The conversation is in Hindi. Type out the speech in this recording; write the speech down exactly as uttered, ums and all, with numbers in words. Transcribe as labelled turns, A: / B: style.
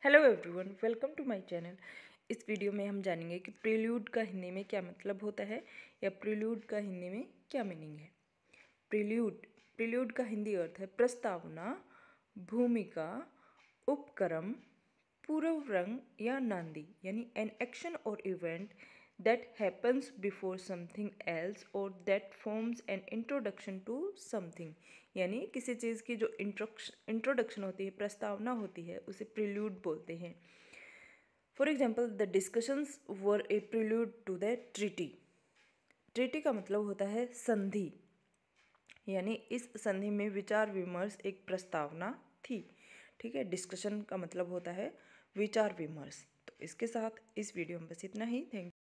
A: Hello everyone, welcome to my channel. इस वीडियो में हम जानेंगे कि प्रील्यूड का हिंदी में क्या मतलब होता है या प्रील्यूड का हिंदी में क्या मीनिंग है। प्रील्यूड प्रील्यूड का हिंदी अर्थ है प्रस्तावना, भूमिका, उपक्रम, पूर्व रंग या नांदी, यानी एन एक्शन और event that happens before something else और that forms an introduction to something, यानी किसी चीज़ की जो इंट्रोडक्शन होती है, प्रस्तावना होती है, उसे प्रील्यूड बोलते हैं। For example, the discussions were a prelude to the treaty. Treaty का मतलब होता है संधि, यानी इस संधि में विचार विमर्श एक प्रस्तावना थी। ठीक है, डिस्कशन का मतलब होता है विचार विमर्श। तो इसके साथ इस वीडियो में बस इतना ही। थैंक